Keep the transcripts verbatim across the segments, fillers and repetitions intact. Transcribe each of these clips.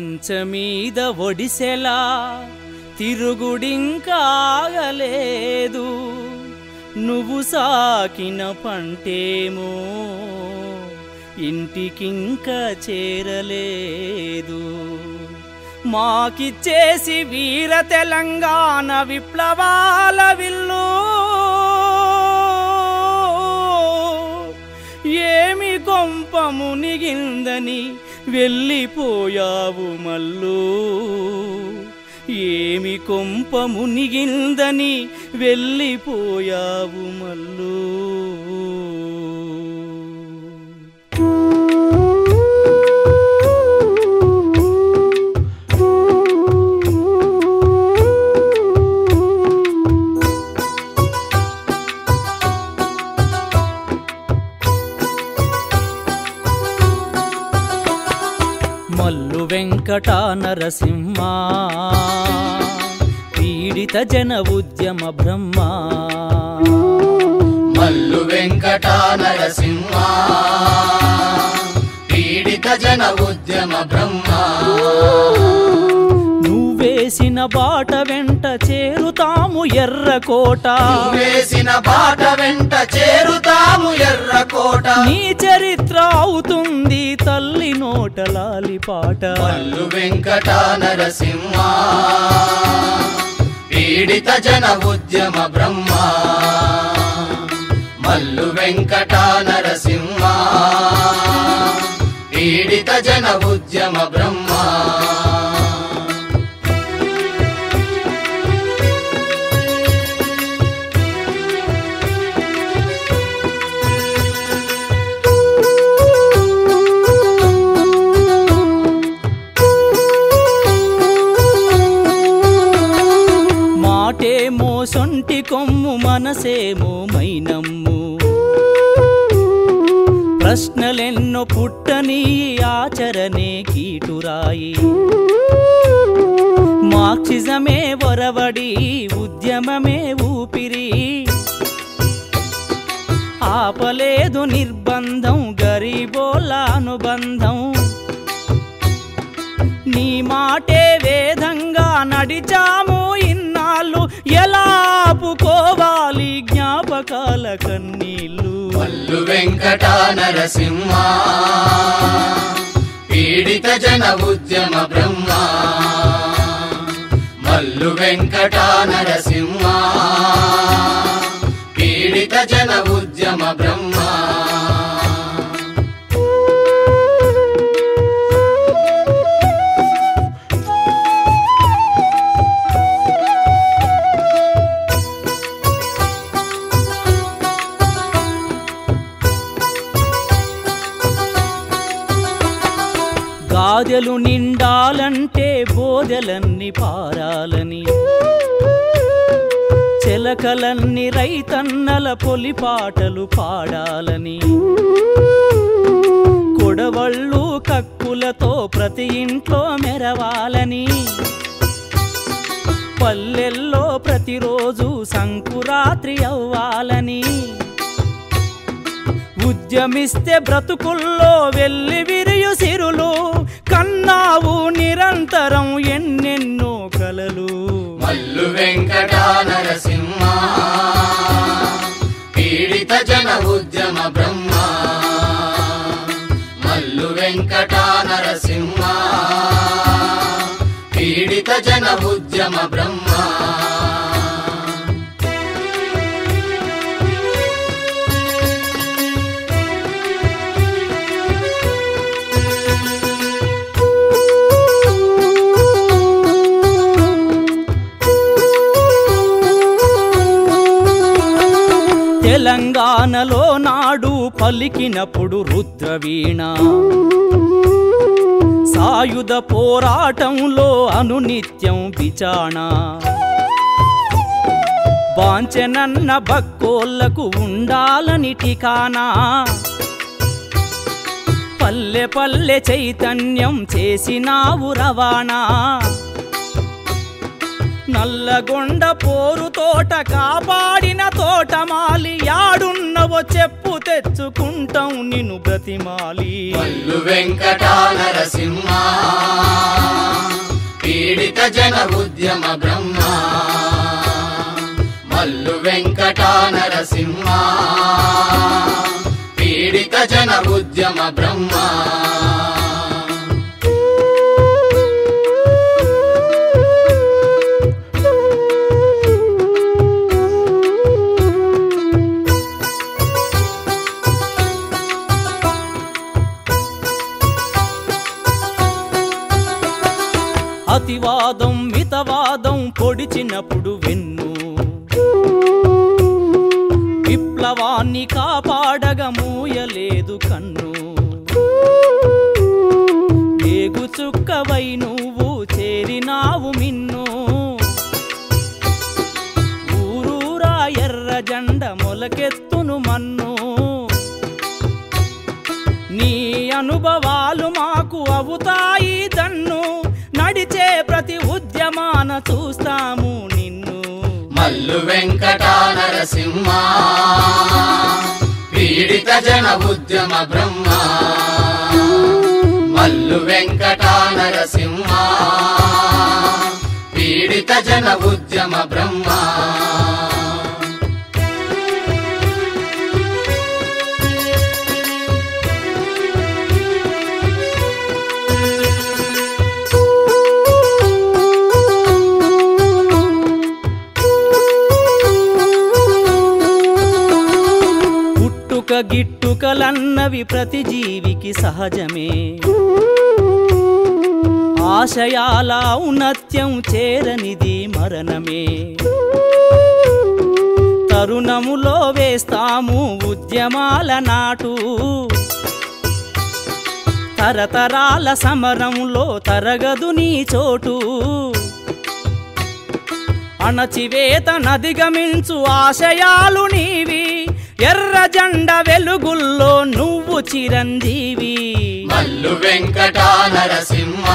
మంచమీద ఒడిసెలా తిరుగుడింకాగలేదు నువ్వు సాకిన పంటేమో ఇంటికింకా చేరలేదు మాకిచ్చేసి వీర తెలంగాణ విప్లవాల విల్లు ఏమి కొంప మునిగిందని వెళ్ళిపోయావు మల్లు ఏమి కొంప మునిగిందని వెళ్ళిపోయావు మల్లు మల్లు వెంకట నరసింహ పీడిత జన ఉద్యమ బ్రహ్మ మల్లు వెంకట నరసింహ పీడిత జన ఉద్యమ బ్రహ్మ నువ్వేసిన బాట వెంట చేరుతాము ఎర్రకోట వేసిన బాట వెంట చేరుతాము ఎర్రకోట నీ చరిత్ర అవుతుంది తల్లి నోటలాలి పాట మల్లు వెంకట నరసింహ పీడిత జన ఉద్యమ బ్రహ్మ మల్లు వెంకట నరసింహ పీడిత జన ఉద్యమ బ్రహ్మ మాటేమో సొంటి కొమ్ము మనసేమో మైనమ్ము ప్రశ్నలెన్నో పుట్టని ఆచరణే కీటురాయి మార్క్సిజమే వరవడి ఉద్యమమే ఊపిరి ఆపలేదు నిర్బంధం గరీబోల అనుబంధం నీ మాటే వేదంగా నడిచాము ఇన్నాళ్ళు ఎలా ఆపుకోవాలి జ్ఞాపకాల కన్నీళ్ళు మల్లు వెంకట నరసింహ పీడిత జన ఉద్యమ బ్రహ్మ మల్లు వెంకట నరసింహ పీడిత జన ఉద్యమ బ్రహ్మ గాదెలు నిండాలంటే బోదెలన్నీ పారాలని చెలకలన్నీ రైతన్నల పొలిపాటలు పాడాలని కొడవళ్ళు కక్కులతో ప్రతి ఇంట్లో మెరవాలని పల్లెల్లో ప్రతిరోజు సంకురాత్రి అవ్వాలని ఉద్యమిస్తే బ్రతుకుల్లో వెళ్ళి విరియు సిరులు కన్నావు నిరంతరం ఎన్నెన్నో కలలు మల్లు వెంకట నరసింహ పీడిత జన ఉద్యమ బ్రహ్మ మల్లు వెంకట నరసింహ పీడిత జన ఉద్యమ బ్రహ్మ తెలంగాణలో నాడు పలికినప్పుడు రుద్రవీణ సాయుధ పోరాటంలో అనునిత్యం విచారణ వాంఛనన్న బక్కోళ్లకు ఉండాలని ఠికానా పల్లె పల్లె చైతన్యం చేసినావు రవాణా నల్లగొండ పోరు తోట కాపాడిన తోటమాలి యాడున్నవో చెప్పు తెచ్చుకుంటాం నిన్ను బ్రతిమాలి మల్లు వెంకట నరసింహ జన ఉద్యమ బ్రహ్మ మల్లు వెంకట నరసింహ పీడిత జన ఉద్యమ బ్రహ్మ అతివాదం మితవాదం పొడిచినప్పుడు వెన్ను విప్లవాన్ని కాపాడగ మూయలేదు కన్ను ఏగు చుక్కవై నువ్వు చేరినావు మిన్ను ఊరూరా ఎర్ర జెండ మొలకెత్తును మన్ను నీ అనుభవాలు మాకు అవుతాయి దన్ను నడిచే ప్రతి ఉద్యమాన చూస్తాము నిన్ను మల్లు వెంకట నరసింహ పీడిత జన ఉద్యమ బ్రహ్మ మల్లు వెంకట నరసింహ పీడిత జన ఉద్యమ బ్రహ్మ గిట్టుకలన్నవి ప్రతి జీవికి సహజమే ఆశయాల ఔన్నత్యం చేరనిది మరణమే తరుణములో వేస్తాము ఉద్యమాల నాటు తరతరాల సమరంలో తరగదు నీ చోటు అణచివేత నదిగమించు ఆశయాలు నీవి ఎర్ర జెండ వెలుగుల్లో నువ్వు చిరంజీవి మల్లు వెంకట నరసింహ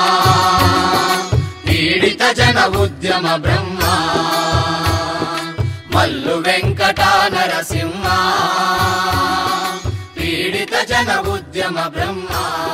పీడిత జన ఉద్యమ బ్రహ్మ మల్లు వెంకట నరసింహ పీడిత జన ఉద్యమ బ్రహ్మ